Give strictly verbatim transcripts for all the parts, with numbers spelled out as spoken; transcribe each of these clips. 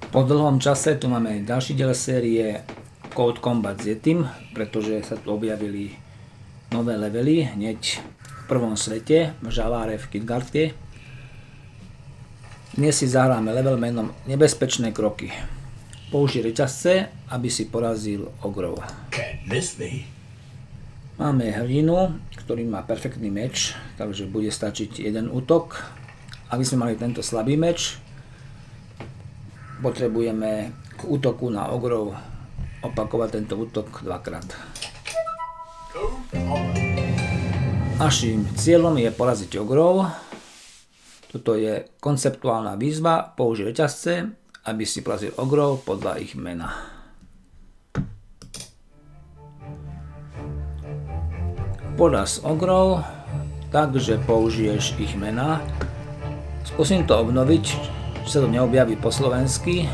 Po dlhom čase tu máme ďalší diel série Code Combat s Yetim, pretože sa tu objavili nové levely hneď v prvom svete v Žaláre v Kidgarde. Dnes si zahráme level menom Nebezpečné kroky. Použij reťazce, aby si porazil ogrov. Máme hrdinu, ktorý má perfektný meč, takže bude stačiť jeden útok. Aby sme mali tento slabý meč, potrebujeme k útoku na ogrov opakovať tento útok dvakrát. Naším cieľom je poraziť ogrov. Toto je konceptuálna výzva. Použij reťazce, aby si porazil ogrov podľa ich mena. Poraz ogrov, takže použiješ ich mena. Skúsim to obnoviť, či sa to neobjaví po slovensky.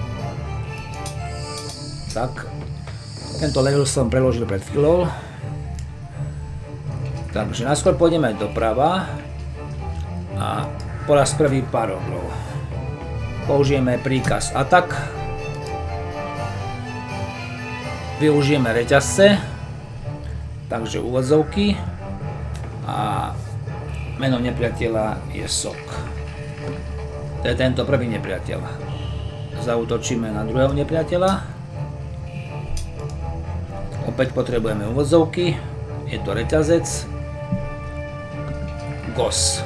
Tak, tento level som preložil pred chvíľou. Takže najskôr pôjdeme doprava a poraz prvý pár ogrov. Použijeme príkaz atak. Využijeme reťazce, takže úvodzovky a meno nepriateľa je Sok. To je tento prvý nepriateľ. Zaútočíme na druhého nepriateľa. Opäť potrebujeme úvodzovky. Je to reťazec. Gos.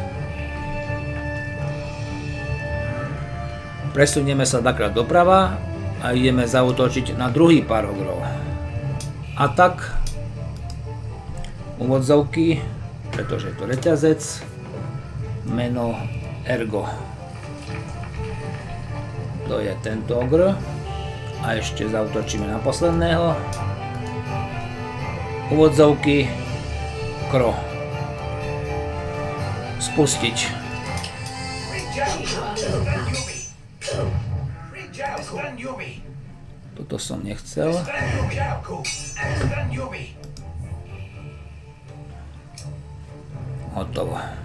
Presunieme sa dvakrát doprava a ideme zaútočiť na druhý pár ogrov. Atak. Úvodzovky, pretože je to reťazec. Meno Ergo. To je tento ogr. A ešte zaútočíme na posledného. Úvodzovky Kro. Spustiť. Toto som nechcel. Hotovo.